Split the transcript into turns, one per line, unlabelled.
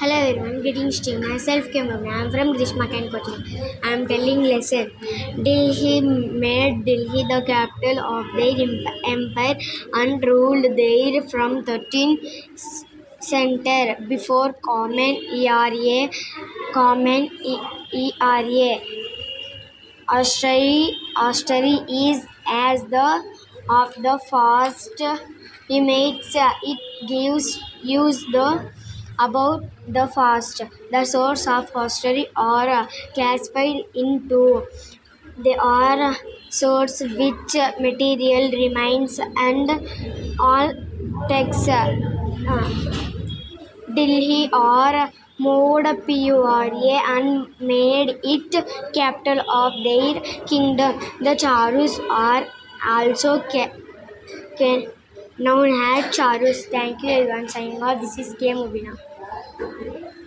Hello everyone, greetings to myself Kemavna. I am from Grishma Can Coaching. I am telling lesson. Delhi made Delhi the capital of their empire and ruled there from 13th century before Common Era. Austerity is as the of the first image it gives use the about the fast. The source of austerity are classified into they are source which material remains and all texts. Delhi or moved Pura and made it capital of their kingdom. The Charus are also known as Charus. Thank you everyone. Signing off. This is K Mubina.